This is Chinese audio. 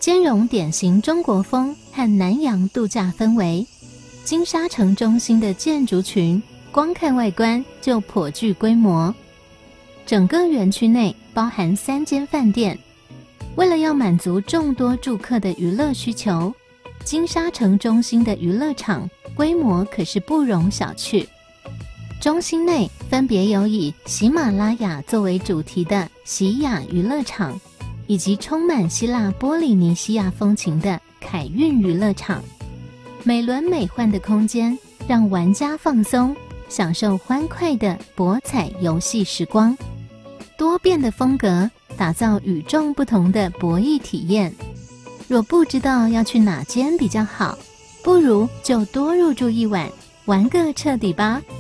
兼容典型中国风和南洋度假氛围。金沙城中心的建筑群，光看外观就颇具规模。整个园区内包含3间饭店。为了要满足众多住客的娱乐需求，金沙城中心的娱乐场规模可是不容小觑。中心内分别有以喜马拉雅作为主题的喜雅娱乐场，以及充满希腊波利尼西亚风情的凯运娱乐场。美轮美奂的空间让玩家放松，享受欢快的博彩游戏时光。多变的风格打造与众不同的博弈体验。若不知道要去哪间比较好，不如就多入住一晚，玩个彻底吧。